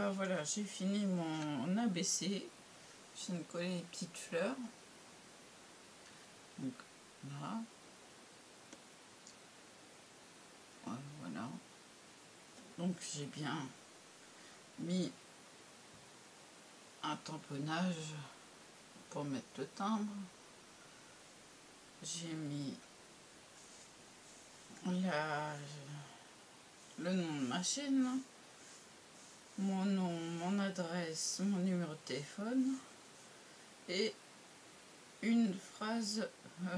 Voilà, j'ai fini mon ABC. Je viens de coller les petites fleurs. Donc là. Voilà. Donc j'ai bien mis un tamponnage pour mettre le timbre. J'ai mis le nom de ma chaîne, mon nom, mon adresse, mon numéro de téléphone et une phrase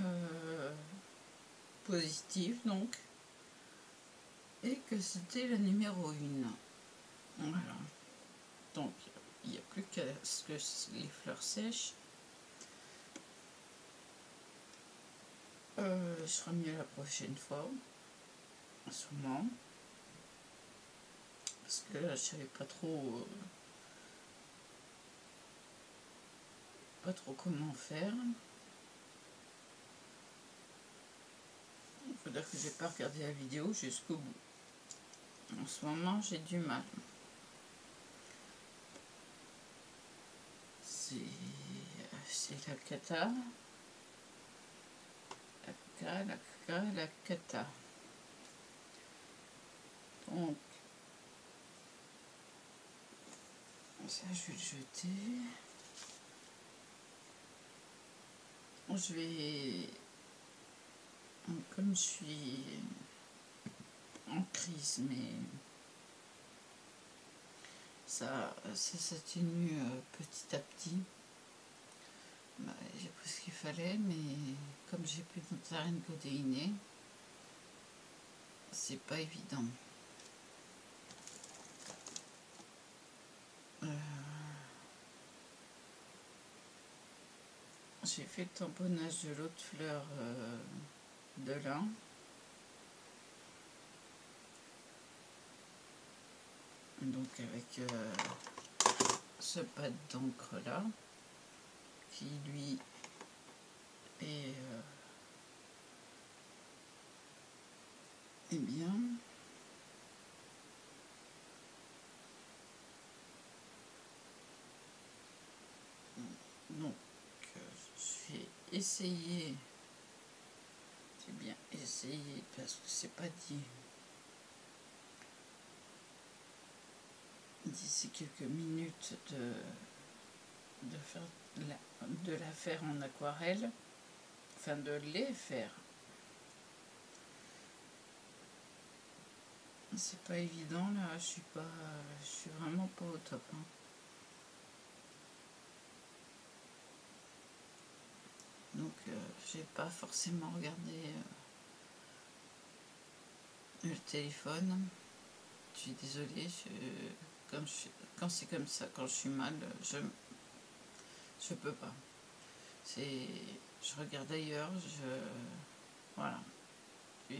positive donc, et que c'était le numéro 1. Voilà. Donc il n'y a plus qu'à ce que les fleurs sèchent. Je serai mieux la prochaine fois, sûrement. Parce que là, je savais pas trop comment faire. Il faut dire que j'ai pas regardé la vidéo jusqu'au bout. En ce moment, j'ai du mal. C'est la cata. La cata. Donc, ça, je vais le jeter. Je vais, comme je suis en crise, mais ça s'atténue petit à petit. Bah, j'ai pris ce qu'il fallait, mais comme j'ai plus de mozzarella codéinée, c'est pas évident. J'ai fait le tamponnage de l'autre fleur de lin. Donc avec ce pad d'encre là, qui lui est bien. Donc je vais essayer, j'ai bien essayé parce que c'est pas dit, d'ici quelques minutes de la faire en aquarelle, enfin de les faire. C'est pas évident là, je suis vraiment pas au top. Hein. Donc j'ai pas forcément regardé le téléphone. Je suis désolée, quand c'est comme ça, quand je suis mal, je peux pas. Je regarde ailleurs, voilà. Je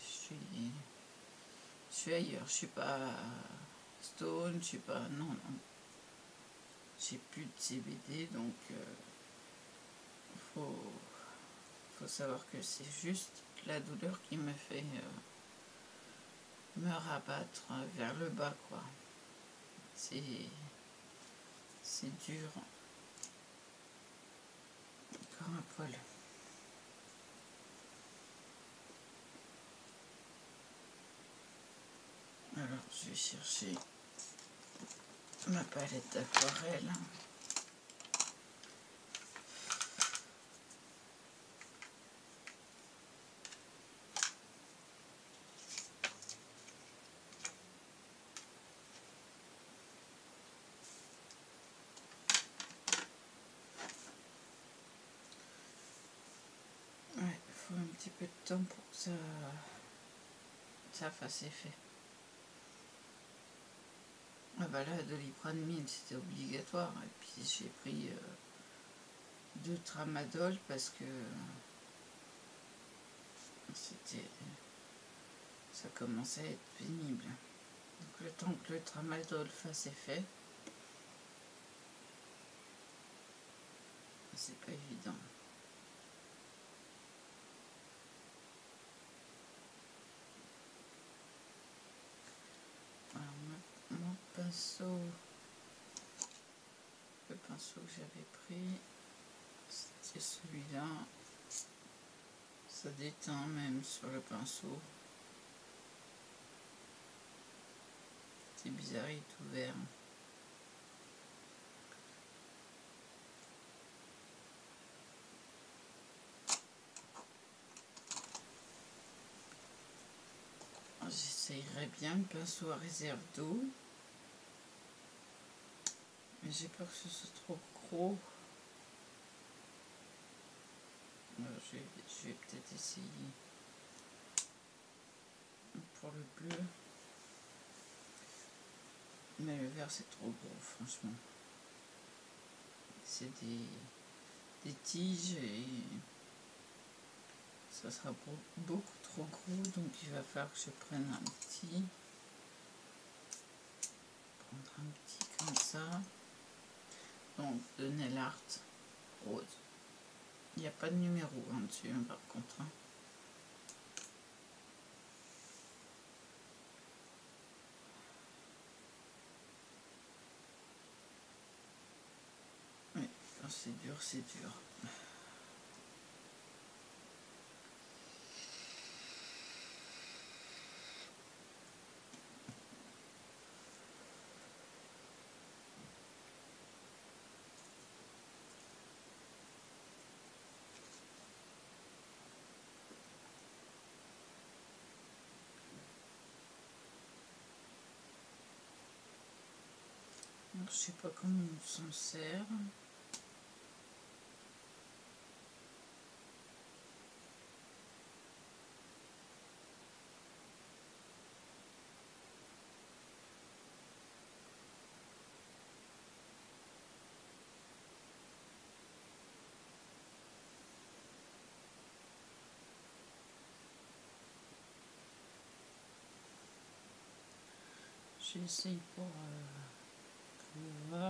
suis ailleurs, je suis pas stone, je suis pas, non. J'ai plus de CBD, donc faut savoir que c'est juste la douleur qui me fait me rabattre vers le bas, quoi. C'est dur comme un poil. Alors je vais chercher ma palette d'aquarelle. Ouais, il faut un petit peu de temps pour que ça fasse effet. Ah bah là, Doliprane 1000, c'était obligatoire. Et puis j'ai pris 2 tramadol parce que ça commençait à être pénible. Donc le temps que le tramadol fasse effet, c'est pas évident. Alors mon pinceau pinceau que j'avais pris, c'était celui-là. Ça déteint même sur le pinceau. C'est bizarre, il est ouvert. J'essayerais bien le pinceau à réserve d'eau. Mais j'ai peur que ce soit trop gros. Alors, je vais peut-être essayer pour le bleu. Mais le vert c'est trop gros, franchement. C'est des tiges et ça sera beaucoup trop gros, donc il va falloir que je prenne un petit. Prendre un petit comme ça. Donc de Nail Art rose. Il n'y a pas de numéro dessus par contre. Oui, c'est dur, c'est dur. Donc, je sais pas comment on s'en sert. J'essaye pour voir.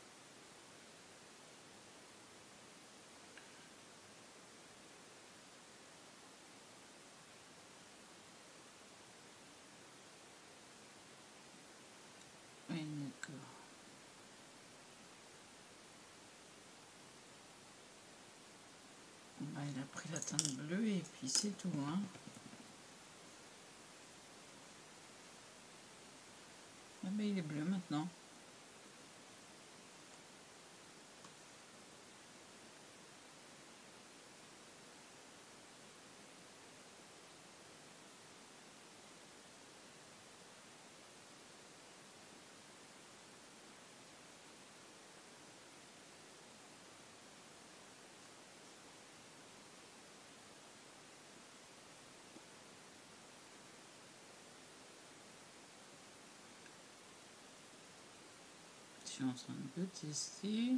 Oui, d'accord. Bah, il a pris la teinte bleue et puis c'est tout. Hein. Ah, mais il est bleu maintenant. Je suis en train de tester.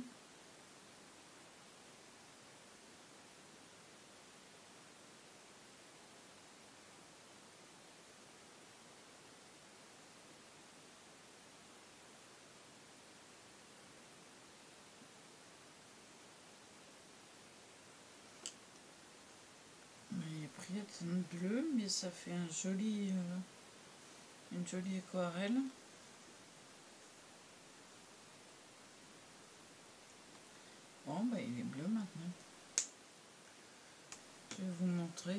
Il est pris la teinte bleue, mais ça fait un joli, une jolie aquarelle. Bon, bah, il est bleu maintenant. Je vais vous montrer.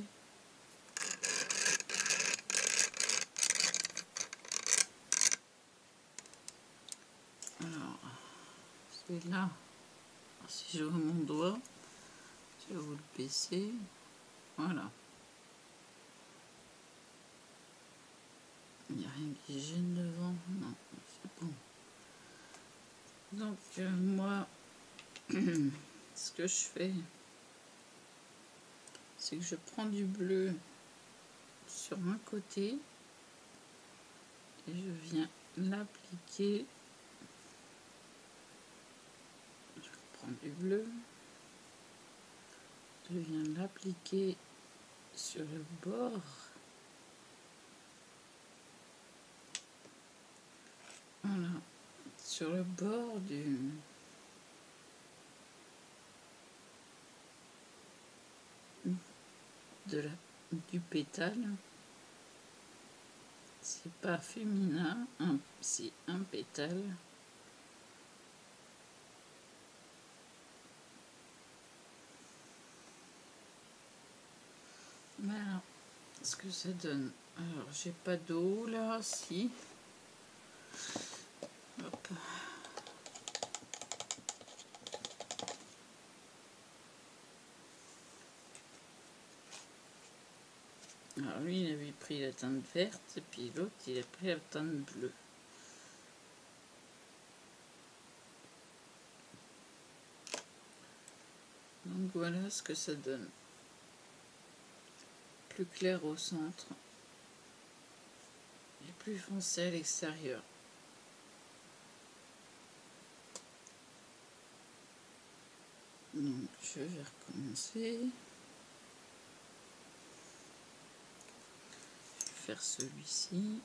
Alors, c'est là. Si je vois mon doigt, je vais vous le baisser. Voilà. Il n'y a rien qui gêne devant. Non, c'est bon. Donc, moi, ce que je fais, c'est que je prends du bleu sur un côté et je viens l'appliquer. Je prends du bleu, je viens l'appliquer sur le bord. Voilà, sur le bord du pétale. C'est pas féminin, c'est un pétale. ce que ça donne. Alors, j'ai pas d'eau là, si. Hop. Alors lui, il avait pris la teinte verte et puis l'autre, il a pris la teinte bleue. Donc voilà ce que ça donne. Plus clair au centre et plus foncé à l'extérieur. Donc je vais recommencer. Je vais faire celui-ci.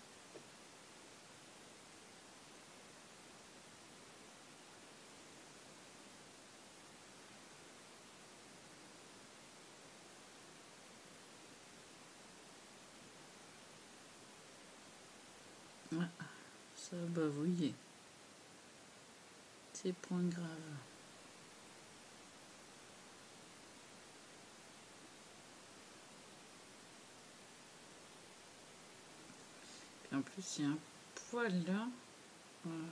Ah, ça a bavouillé. C'est point grave. Puis en plus, il y a un poil là. Voilà.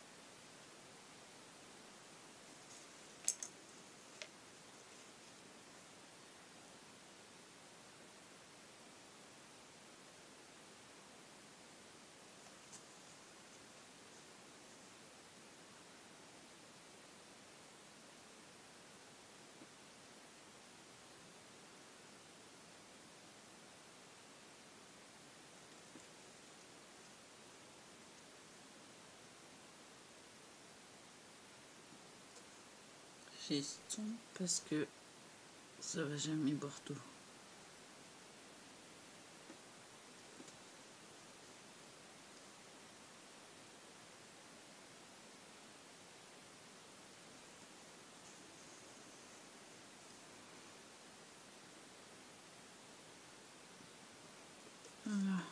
J'estompe parce que ça va jamais boire tout. Voilà.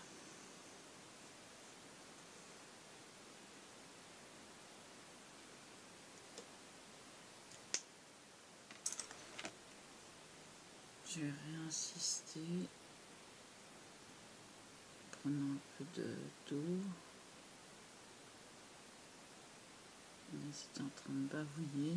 Je vais réinsister. Prenons un peu d'eau. C'est en train de bavouiller.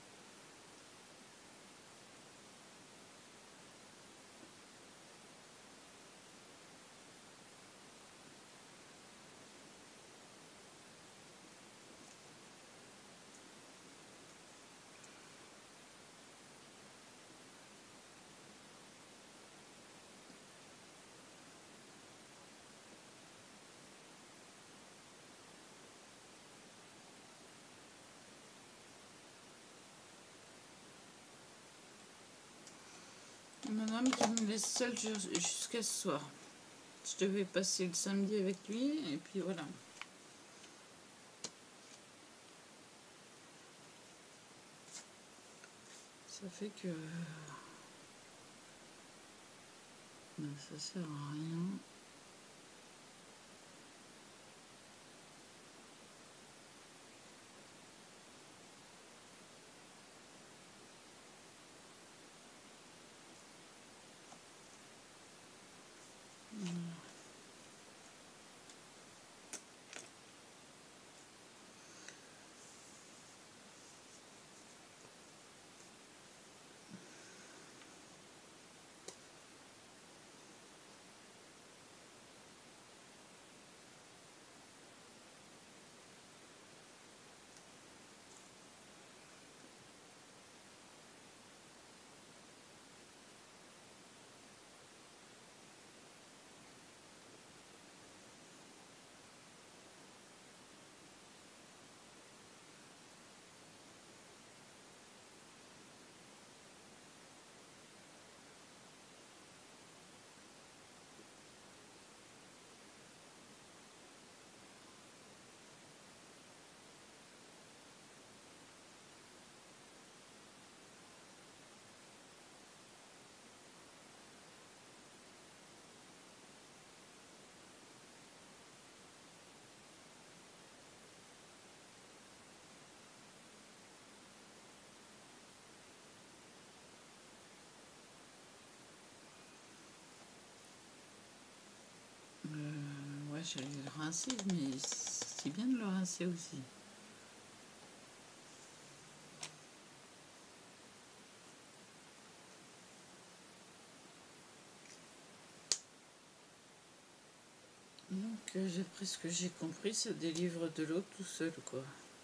Mon homme qui me laisse seule jusqu'à ce soir. Je devais passer le samedi avec lui et puis voilà. Ça fait que ben, ça sert à rien. je vais le rincer, mais c'est bien de le rincer aussi. Donc, d'après ce que j'ai compris, ça délivre de l'eau tout seul, quoi.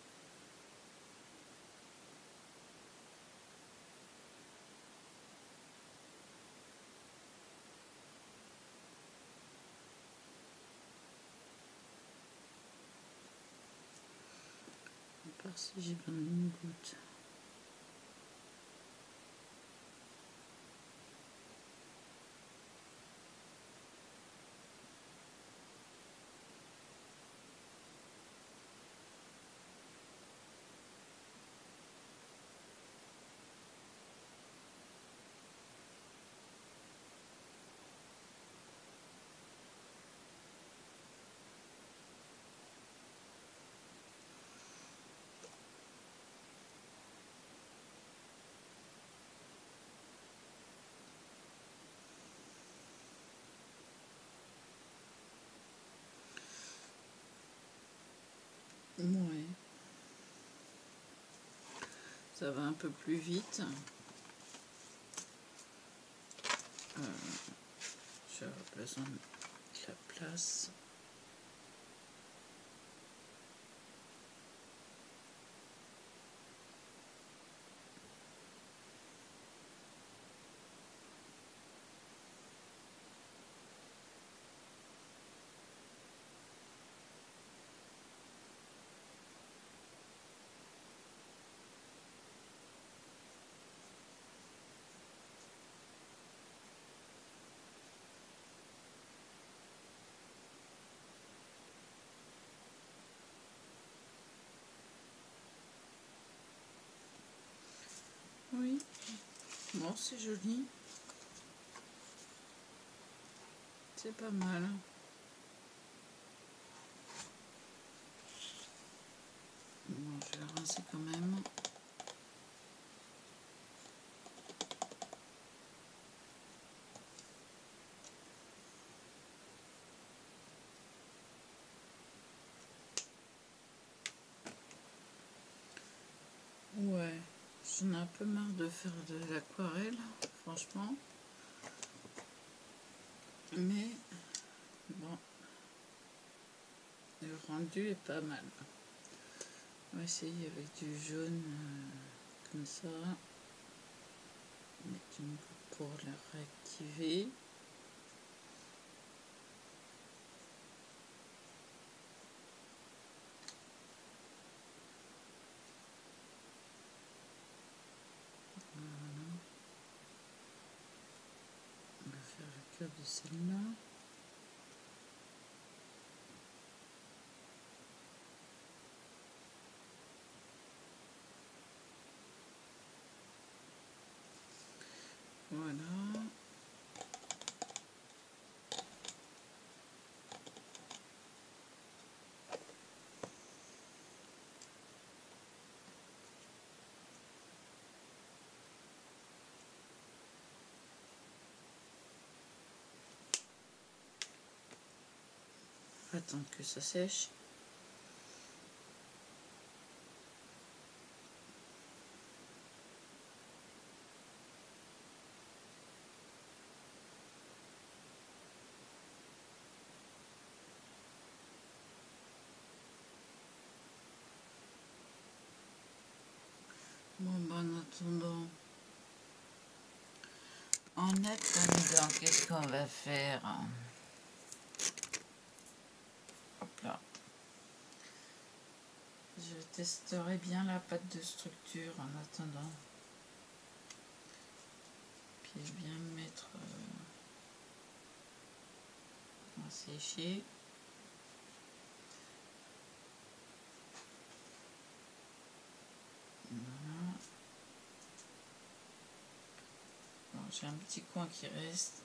À part si j'ai besoin d'une goutte. Ouais. Ça va un peu plus vite. J'ai besoin de la place. Oui, bon, c'est joli. C'est pas mal. Bon, je vais le rincer quand même. Ouais, j'en ai un peu marre de faire de l'aquarelle, franchement. Mais bon, le rendu est pas mal. On va essayer avec du jaune comme ça. Mettre une goutte pour la réactiver. Voilà. On va faire le cœur de celle-là. Voilà. Attends que ça sèche. Bon, ben, en attendant, qu'est-ce qu'on va faire? Hop là. Je testerai bien la pâte de structure en attendant. Puis je viens mettre à sécher. Voilà. Bon, j'ai un petit coin qui reste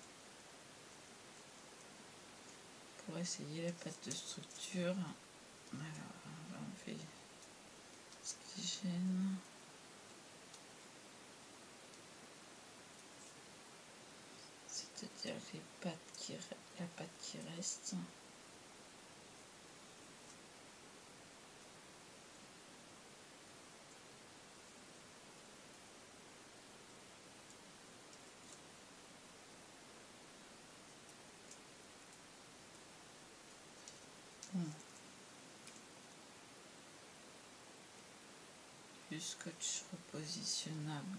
pour essayer la pâte de structure. Alors, là on fait ce qui gêne. C'est-à-dire la pâte qui reste. du scotch repositionnable.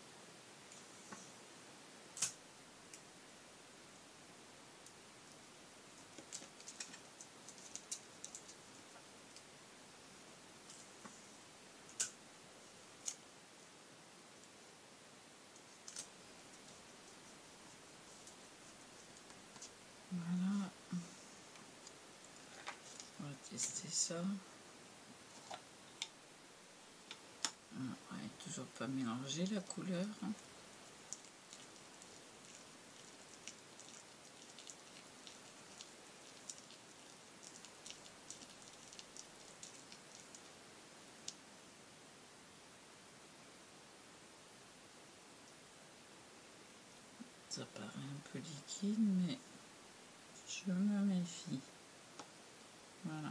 Voilà, on va tester ça. Elle n'est toujours pas mélangée la couleur. Ça paraît un peu liquide, mais je me méfie. Voilà.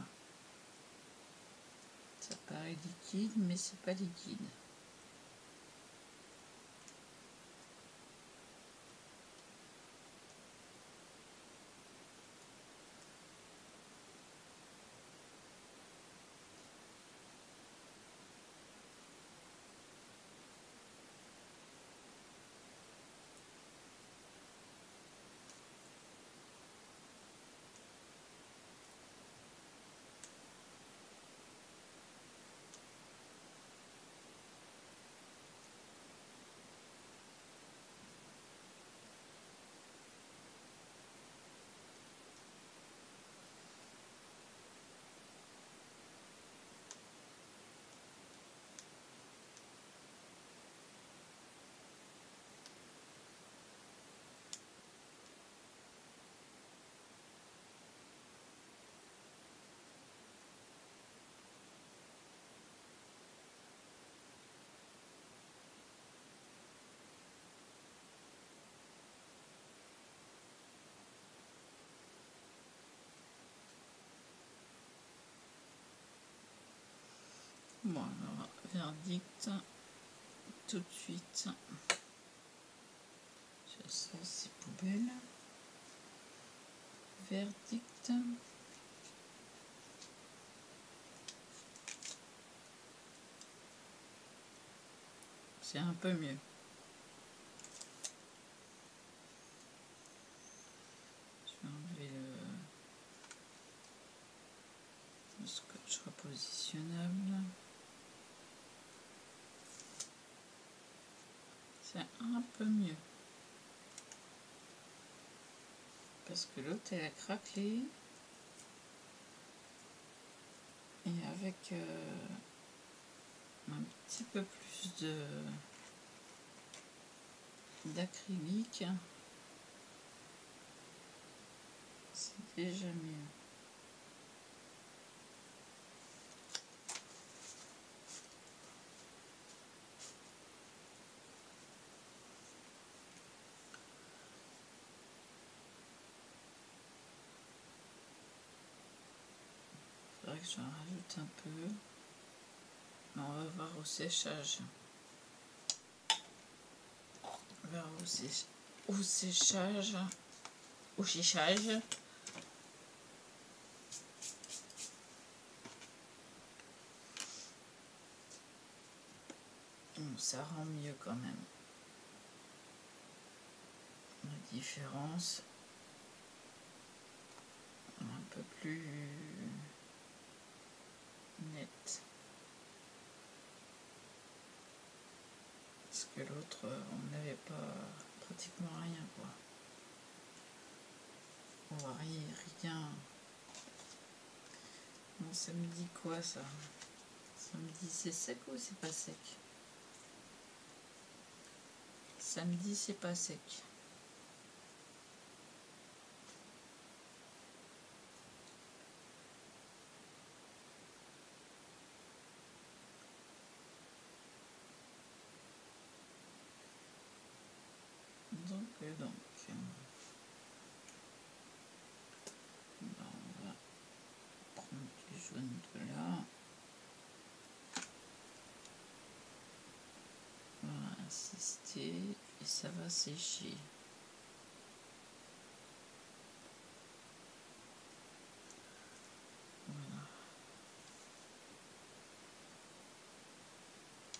Ça paraît liquide, mais c'est pas liquide. Bon, alors, verdict, tout de suite. Je sors ces poubelles. Verdict. C'est un peu mieux. Je vais enlever le scotch repositionnable. C'est un peu mieux. Parce que l'autre, elle a craquelé. Et avec un petit peu plus d'acrylique, c'est déjà mieux. C'est vrai que j'en rajoute un peu. Mais on va voir au séchage. On va voir au séchage. Au chichage. Bon, ça rend mieux quand même. La différence un peu plus nette. Parce que l'autre, on n'avait pas pratiquement rien, quoi. On voit rien. Bon, ça me dit quoi, ça? Ça me dit c'est sec ou c'est pas sec? Ça me dit c'est pas sec. Donc, on va prendre du jaune de là. On va insister et ça va sécher. Voilà.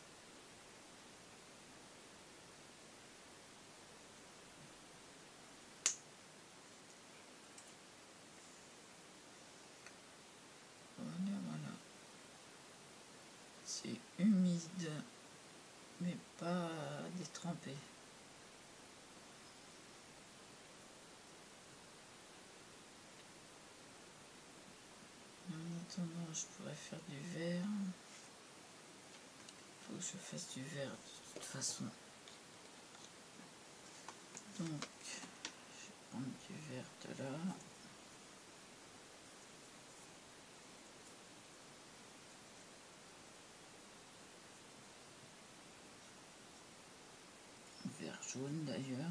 C'est humide, mais pas détrempé. En attendant, je pourrais faire du vert. Il faut que je fasse du vert de toute façon. Donc, je vais prendre du vert de là. Vert jaune d'ailleurs.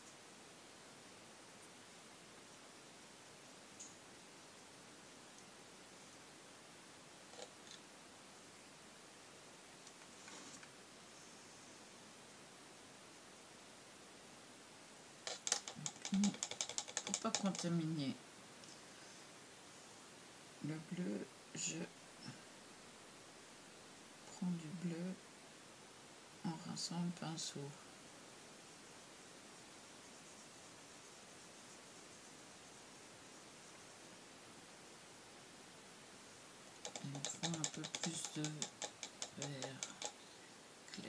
Pour pas contaminer le bleu, je prends du bleu en rinçant le pinceau. Il me faut un peu plus de vert clair.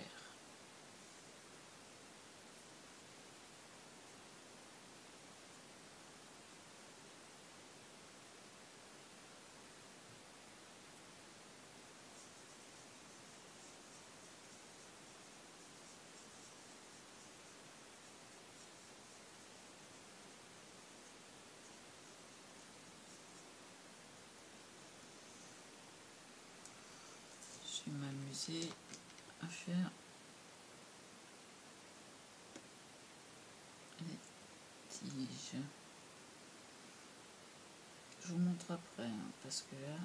Je vais m'amuser à faire les tiges. Je vous montre après, hein, parce que là,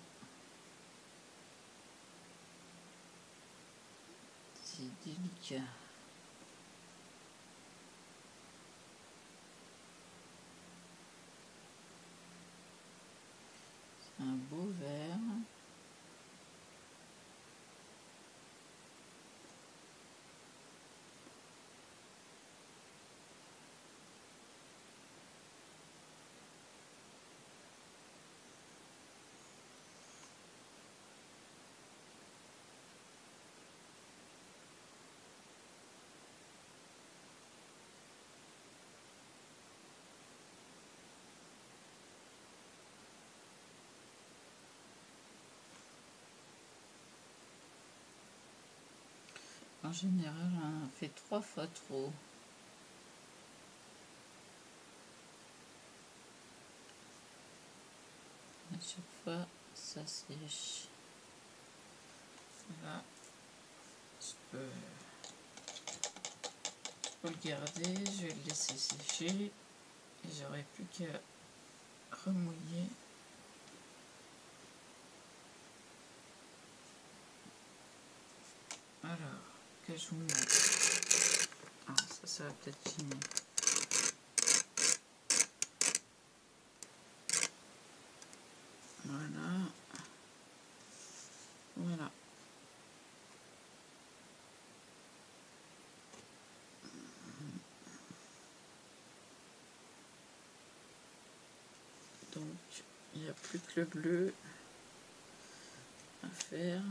c'est délicat. C'est un beau vert. En général, on en fait 3 fois trop. À chaque fois, ça sèche. Là, je peux le garder, je vais le laisser sécher et j'aurai plus qu'à remouiller. Alors, que je vous montre. Ah, ça va peut-être finir. Voilà. Voilà. Donc, il n'y a plus que le bleu à faire.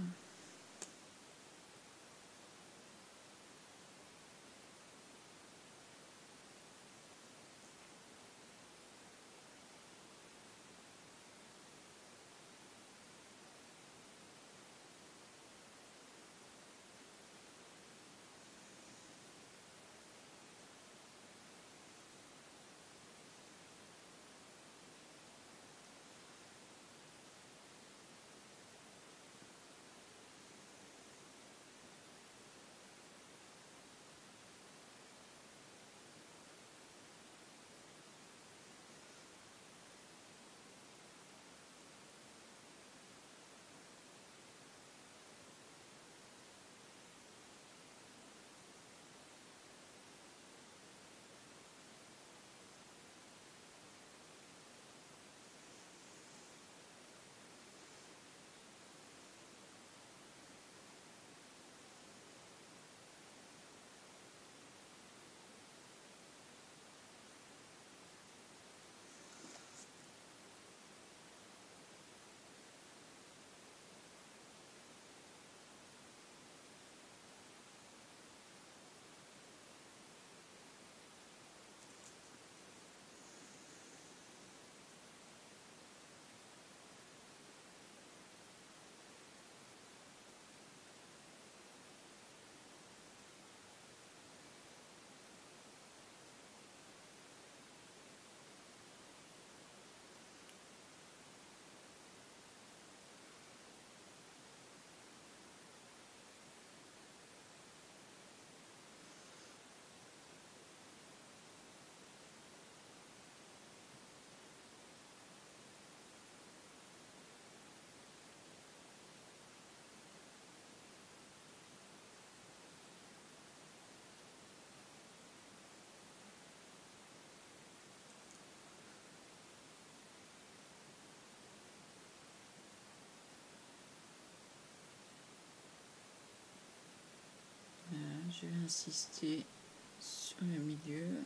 je vais insister sur le milieu.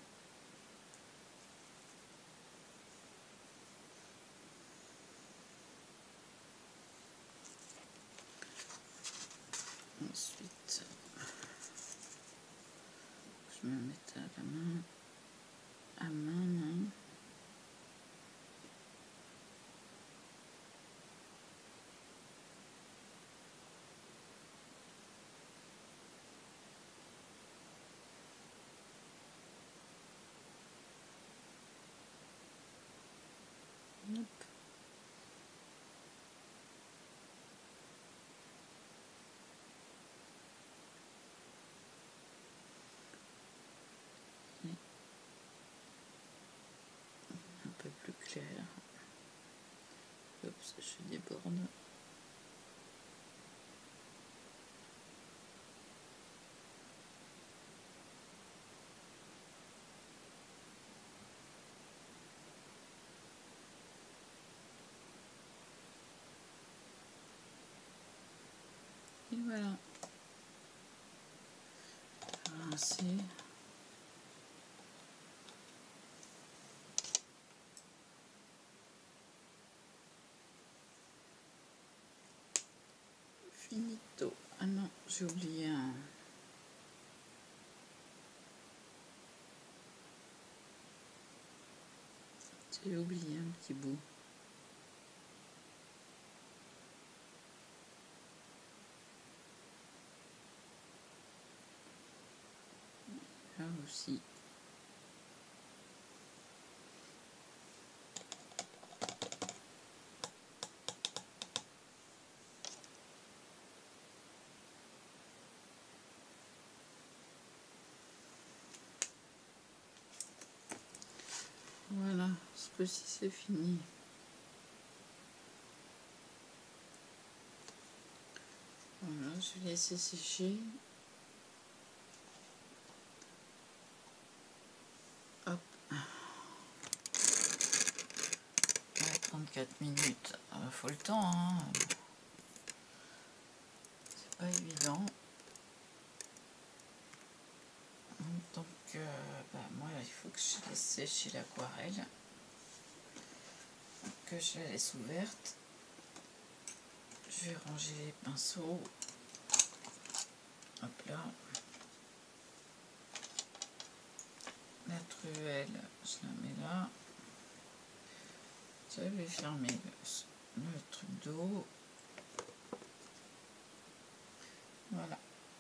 Ensuite, je me mets à la main, à main. Hop. Un peu plus clair. Oups, je déborde. Et voilà. Rincer. Finito. Ah non, j'ai oublié un... J'ai oublié un petit bout. Là aussi. Voilà, ce coup-ci c'est fini. Voilà, je vais laisser sécher. Hop. 34 minutes. Faut le temps, hein. C'est pas évident. Donc, moi, il faut que je laisse sécher l'aquarelle. Que je la laisse ouverte. Je vais ranger les pinceaux. Hop là. La truelle, je la mets là. Je vais fermer le truc d'eau. Voilà.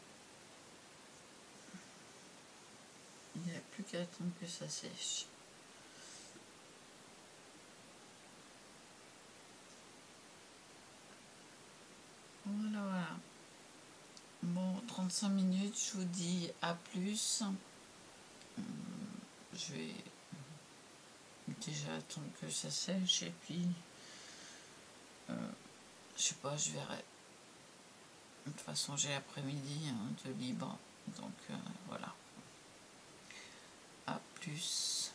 Il n'y a plus qu'à attendre que ça sèche. Voilà, voilà. Bon, 35 minutes, je vous dis à plus. Je vais déjà attendre que ça sèche et puis je sais pas, je verrai. De toute façon, j'ai l'après-midi de libre, donc voilà. À plus.